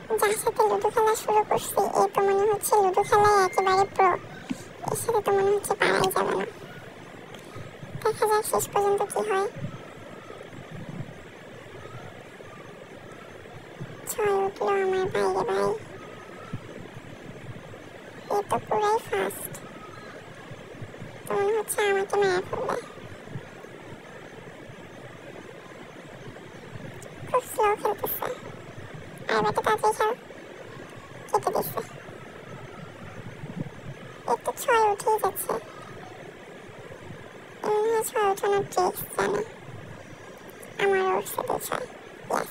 যার সাথে লুডো খেলা শুরু করছি এ তো মনে হচ্ছে লুডো খেলায় একেবারে প্রো। এর সাথে তো মনে হচ্ছে পারাই যাবে না। দেখা যাক শেষ পর্যন্ত কি হয়। 6 উঠলো আমার বাইরে ভাই। এ তো পুরাই ফাস্ট, তো মনে হচ্ছে আমাকে মেরে ফেলবে। খুব স্লো খেলতেছে। আর ব্যাটা তাড়াতাড়ি খেল। কেটে দিচ্ছে। এর তো 6 উঠেই যাচ্ছে। মনে হয় 6 উঠানোর ট্রিক্স জানে। আমারও উঠছে 2-6। ইয়েস।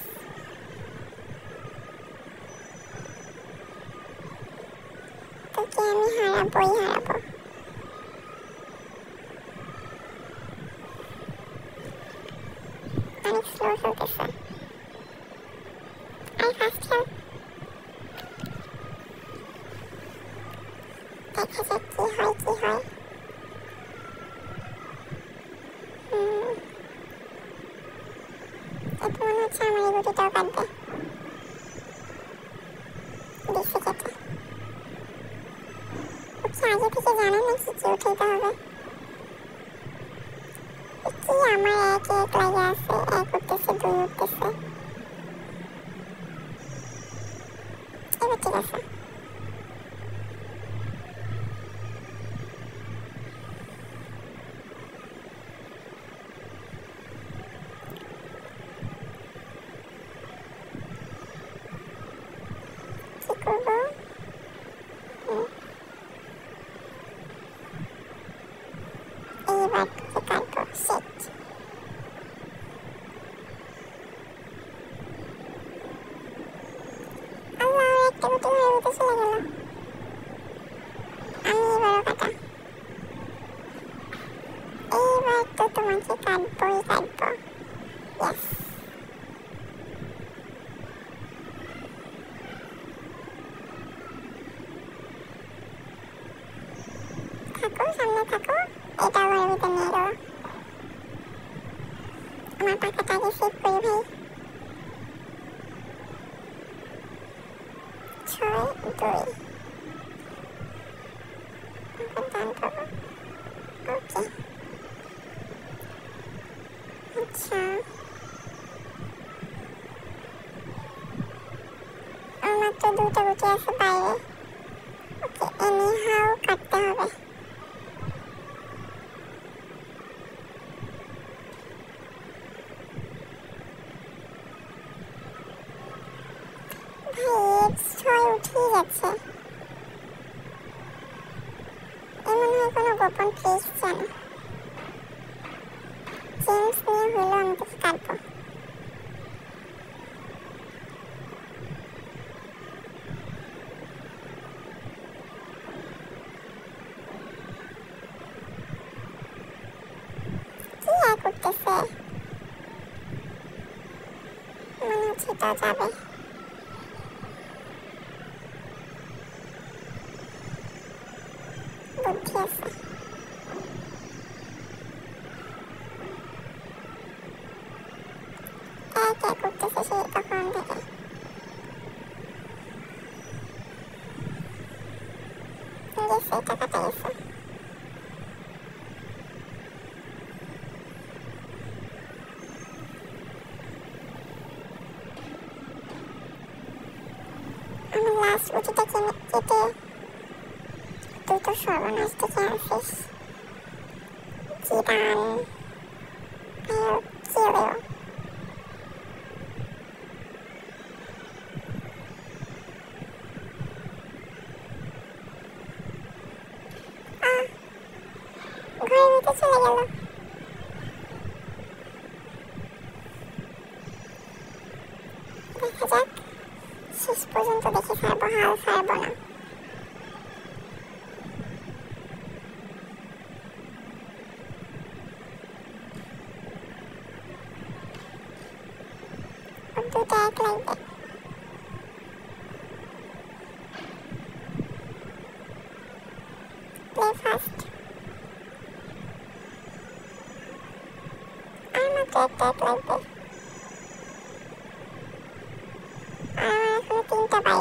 তোকে আমি হারাবোই হারাবো। অনেক স্লো খেলতেছে। আর ফাস্ট খেল। দেখা যাক কি হয় কি হয়। এত মনে হচ্ছে আমার এই গুটিটাও কাটবে। দিচ্ছে কেটে। ওকে আগে থেকে জানে নাকি কি উঠাইতে হবে? কি আমার 1-1 লাগে আছে। 1 উঠতেছে 2 উঠতেছে। এবার ঠিক আছে। কি করবো? এইবার তোকে কাটবো। শিট। আল্লাহ, একটা গুটি ঘরের ভিতরে চলে গেল। আমি এবারও কাটা। এইবার তো তোমাকে কাটবোই কাটবো। ইয়েস। থাকো, সামনে থাকো। এটা ঘরের ভিতরে নিয়ে এলো। আমার পাখাটা আগে সেভ করি ভাই। 6-2। এখন ডান পাবো। ওকে। আচ্ছা, আমার মাত্র 2টা গুটি আছে বাইরে। ওকে, এনিহাও কাটতে হবে। ভাই 6 উঠেই যাচ্ছে। এমন হয় কোনো গোপন ট্রিক্স জানে। জেমস নিয়ে হইলেও আমি তোকে কাটবো। কি 1 উঠতেছে? মনে হচ্ছে এটা যাবে। বুদ্ধি আছে। 1-1 উঠতেছে সেই তখন থেকে। গেছে, এটা কাটা গেছে। আমার লাস্ট গুটিটা কেটে তুই তো সর্বনাশ থেকে আসিস। কি রান। আর কি হলো? ঘরের ভিতরে চলে গেল। দেখা যাক। শেষ পর্যন্ত দেখে ছাড়বো, হাল ছাড়বো না। ওর 2টা 1 লাগবে। Play fast. আর মাত্র 1টা 1 লাগবে। আর আমার এখনো 3টা বাইরে।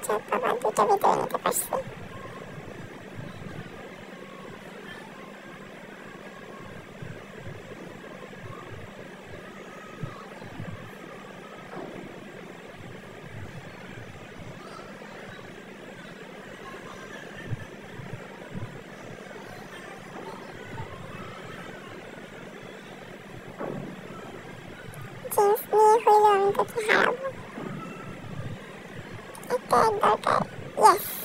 বাবা, দুইটা ভিতরে নিতে পারছি। জিন্স নিয়ে হইলেও আমি তোকে হারাবো, একটা দরকার। ইয়েস।